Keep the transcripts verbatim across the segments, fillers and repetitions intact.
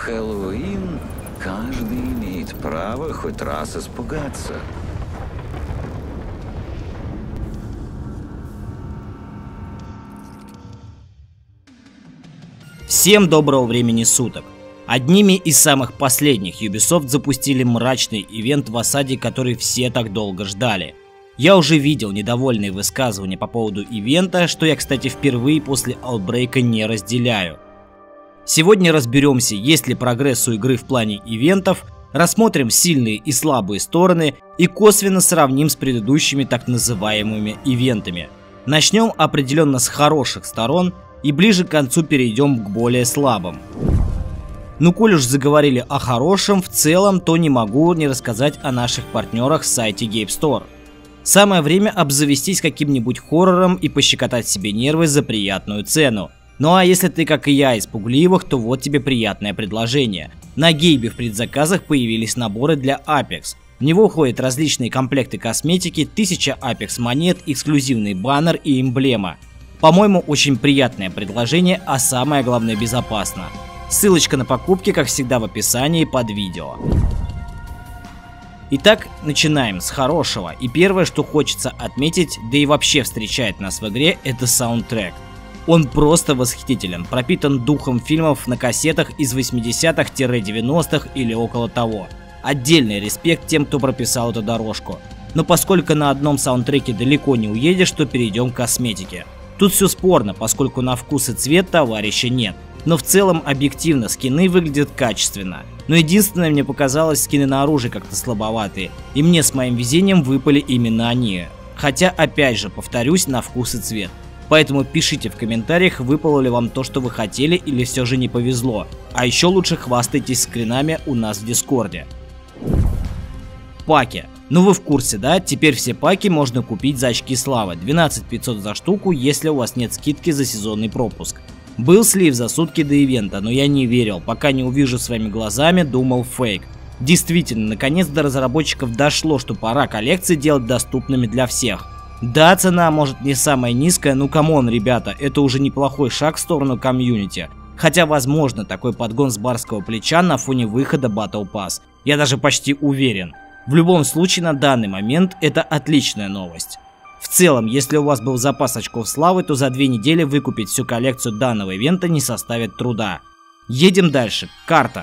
Хэллоуин каждый имеет право хоть раз испугаться. Всем доброго времени суток! Одними из самых последних Ubisoft запустили мрачный ивент в осаде, который все так долго ждали. Я уже видел недовольные высказывания по поводу ивента, что я, кстати, впервые после Outbreak не разделяю. Сегодня разберемся, есть ли прогресс у игры в плане ивентов, рассмотрим сильные и слабые стороны и косвенно сравним с предыдущими так называемыми ивентами. Начнем определенно с хороших сторон и ближе к концу перейдем к более слабым. Ну, коль уж заговорили о хорошем, в целом, то не могу не рассказать о наших партнерах с сайте GameStore. Самое время обзавестись каким-нибудь хоррором и пощекотать себе нервы за приятную цену. Ну а если ты, как и я, из пугливых, то вот тебе приятное предложение. На Гейбе в предзаказах появились наборы для Apex. В него входят различные комплекты косметики, тысяча Apex монет, эксклюзивный баннер и эмблема. По-моему, очень приятное предложение, а самое главное, безопасно. Ссылочка на покупки, как всегда, в описании под видео. Итак, начинаем с хорошего. И первое, что хочется отметить, да и вообще встречает нас в игре, это саундтрек. Он просто восхитителен, пропитан духом фильмов на кассетах из восьмидесятых-девяностых или около того. Отдельный респект тем, кто прописал эту дорожку. Но поскольку на одном саундтреке далеко не уедешь, то перейдем к косметике. Тут все спорно, поскольку на вкус и цвет товарища нет. Но в целом объективно скины выглядят качественно. Но единственное, мне показалось, скины на оружие как-то слабоватые. И мне с моим везением выпали именно они. Хотя, опять же, повторюсь, на вкус и цвет. Поэтому пишите в комментариях, выпало ли вам то, что вы хотели, или все же не повезло. А еще лучше хвастайтесь скринами у нас в Дискорде. Паки. Ну вы в курсе, да? Теперь все паки можно купить за очки славы. двенадцать пятьсот за штуку, если у вас нет скидки за сезонный пропуск. Был слив за сутки до ивента, но я не верил, пока не увижу своими глазами, думал фейк. Действительно, наконец до разработчиков дошло, что пора коллекции делать доступными для всех. Да, цена может не самая низкая, ну камон, ребята, это уже неплохой шаг в сторону комьюнити. Хотя, возможно, такой подгон с барского плеча на фоне выхода Battle Pass. Я даже почти уверен. В любом случае, на данный момент это отличная новость. В целом, если у вас был запас очков славы, то за две недели выкупить всю коллекцию данного ивента не составит труда. Едем дальше. Карта.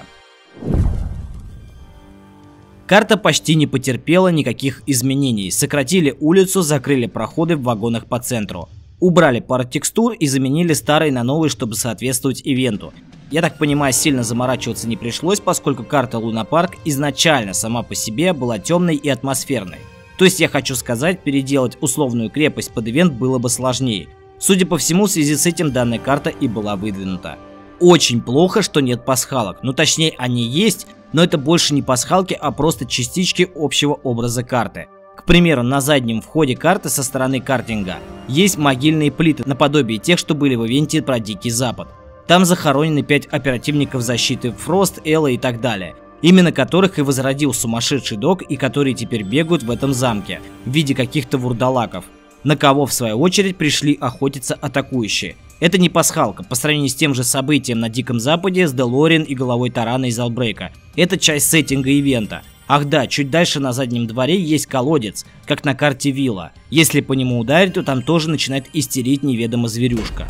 Карта почти не потерпела никаких изменений. Сократили улицу, закрыли проходы в вагонах по центру. Убрали пару текстур и заменили старые на новые, чтобы соответствовать ивенту. Я так понимаю, сильно заморачиваться не пришлось, поскольку карта Луна Парк изначально сама по себе была темной и атмосферной. То есть я хочу сказать, переделать условную крепость под ивент было бы сложнее. Судя по всему, в связи с этим данная карта и была выдвинута. Очень плохо, что нет пасхалок. Ну точнее, они есть, но это больше не пасхалки, а просто частички общего образа карты. К примеру, на заднем входе карты со стороны картинга есть могильные плиты, наподобие тех, что были в ивенте про Дикий Запад. Там захоронены пять оперативников защиты Фрост, Элла и так далее. Именно которых и возродил сумасшедший Док, и которые теперь бегают в этом замке в виде каких-то вурдалаков, на кого в свою очередь пришли охотиться атакующие. Это не пасхалка по сравнению с тем же событием на Диком Западе с Делориан и головой тарана из Outbreak. Это часть сеттинга ивента. Ах да, чуть дальше на заднем дворе есть колодец, как на карте Вилла. Если по нему ударить, то там тоже начинает истерить неведомо зверюшка.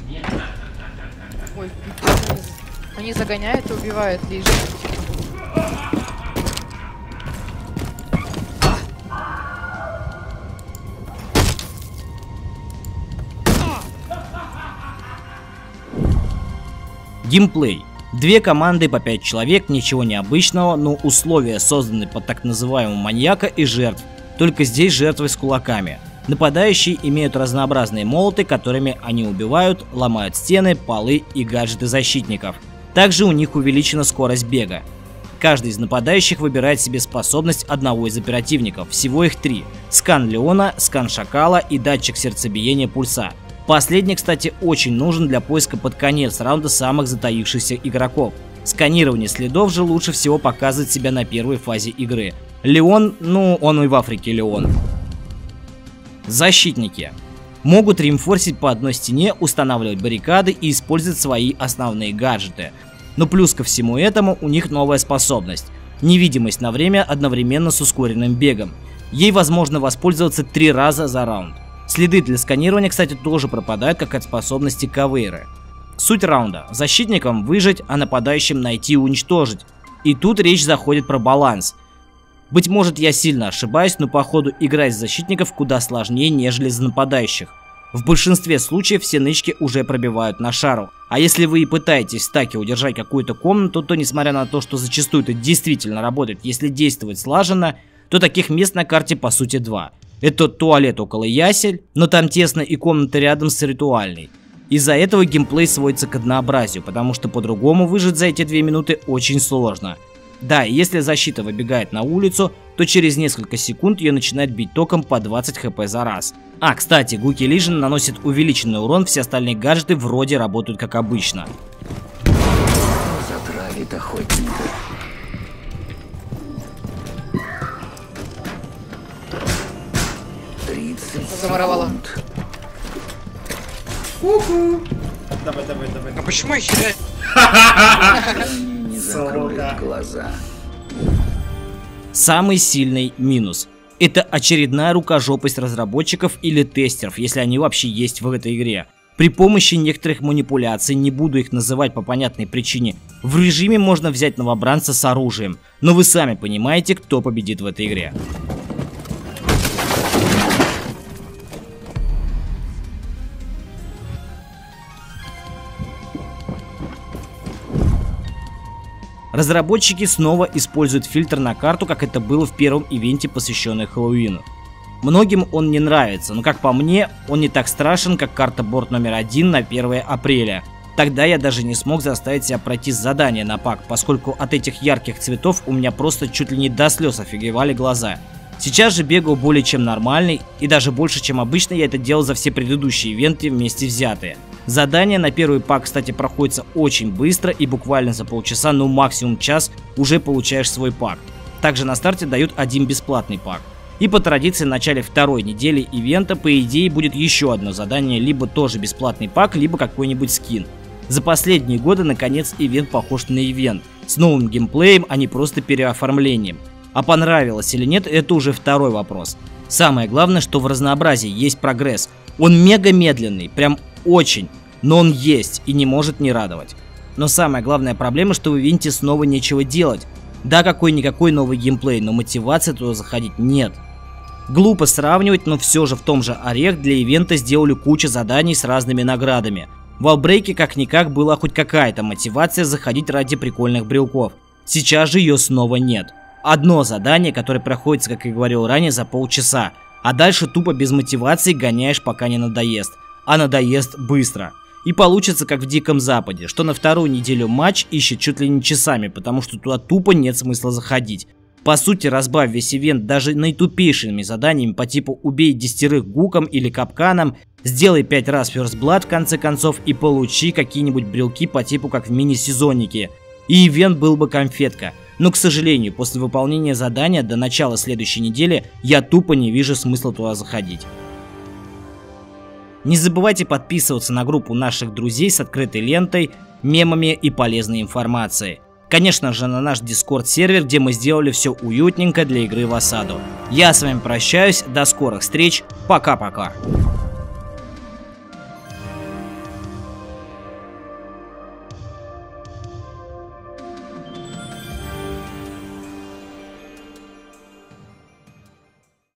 Ой, они загоняют и убивают лишь. Геймплей. Две команды по пять человек, ничего необычного, но условия созданы под так называемого маньяка и жертв. Только здесь жертвы с кулаками. Нападающие имеют разнообразные молоты, которыми они убивают, ломают стены, полы и гаджеты защитников. Также у них увеличена скорость бега. Каждый из нападающих выбирает себе способность одного из оперативников, всего их три. Скан Леона, скан Шакала и датчик сердцебиения пульса. Последний, кстати, очень нужен для поиска под конец раунда самых затаившихся игроков. Сканирование следов же лучше всего показывает себя на первой фазе игры. Леон, ну он и в Африке Леон. Защитники. Могут реинфорсить по одной стене, устанавливать баррикады и использовать свои основные гаджеты. Но плюс ко всему этому у них новая способность – невидимость на время одновременно с ускоренным бегом. Ей возможно воспользоваться три раза за раунд. Следы для сканирования, кстати, тоже пропадают, как от способности Кавейры. Суть раунда – защитникам выжить, а нападающим найти и уничтожить. И тут речь заходит про баланс. Быть может, я сильно ошибаюсь, но походу играть за защитников куда сложнее, нежели за нападающих. В большинстве случаев все нычки уже пробивают на шару. А если вы и пытаетесь в стаке удержать какую-то комнату, то несмотря на то, что зачастую это действительно работает, если действовать слаженно, то таких мест на карте по сути два. Это туалет около ясель, но там тесно, и комната рядом с ритуальной. Из-за этого геймплей сводится к однообразию, потому что по-другому выжить за эти две минуты очень сложно. Да, и если защита выбегает на улицу, то через несколько секунд ее начинает бить током по двадцать хп за раз. А, кстати, Гуки Лижен наносит увеличенный урон, все остальные гаджеты вроде работают как обычно. Затравит охотника. тридцать Замуровала. секунд. Ку-ку. Давай, давай, давай. А почему я хиляю? Они не закроют глаза. Самый сильный минус – это очередная рукожопость разработчиков или тестеров, если они вообще есть в этой игре. При помощи некоторых манипуляций, не буду их называть по понятной причине, в режиме можно взять новобранца с оружием, но вы сами понимаете, кто победит в этой игре. Разработчики снова используют фильтр на карту, как это было в первом ивенте, посвященном Хэллоуину. Многим он не нравится, но как по мне, он не так страшен, как карта борт номер один на первое апреля. Тогда я даже не смог заставить себя пройти задание на пак, поскольку от этих ярких цветов у меня просто чуть ли не до слез офигевали глаза. Сейчас же бегаю более чем нормальный, и даже больше, чем обычно я это делал за все предыдущие ивенты вместе взятые. Задание на первый пак, кстати, проходится очень быстро, и буквально за полчаса, ну максимум час, уже получаешь свой пак. Также на старте дают один бесплатный пак. И по традиции в начале второй недели ивента, по идее, будет еще одно задание, либо тоже бесплатный пак, либо какой-нибудь скин. За последние годы, наконец, ивент похож на ивент, с новым геймплеем, а не просто переоформлением. А понравилось или нет, это уже второй вопрос. Самое главное, что в разнообразии есть прогресс. Он мега медленный, прям очень, но он есть и не может не радовать. Но самая главная проблема, что в ивенте снова нечего делать. Да, какой-никакой новый геймплей, но мотивации туда заходить нет. Глупо сравнивать, но все же в том же Орех для ивента сделали кучу заданий с разными наградами. В Outbreak как-никак была хоть какая-то мотивация заходить ради прикольных брелков. Сейчас же ее снова нет. Одно задание, которое проходится, как я говорил ранее, за полчаса, а дальше тупо без мотивации гоняешь, пока не надоест. А надоест быстро. И получится как в Диком Западе, что на вторую неделю матч ищет чуть ли не часами, потому что туда тупо нет смысла заходить. По сути, разбавь весь ивент даже наитупейшими заданиями по типу убей десятерых гуком или капканом, сделай пять раз First Blood в конце концов и получи какие-нибудь брелки по типу как в мини-сезоннике. И ивент был бы конфетка. Но, к сожалению, после выполнения задания до начала следующей недели я тупо не вижу смысла туда заходить. Не забывайте подписываться на группу наших друзей с открытой лентой, мемами и полезной информацией. Конечно же, на наш Discord сервер, где мы сделали все уютненько для игры в осаду. Я с вами прощаюсь, до скорых встреч, пока-пока.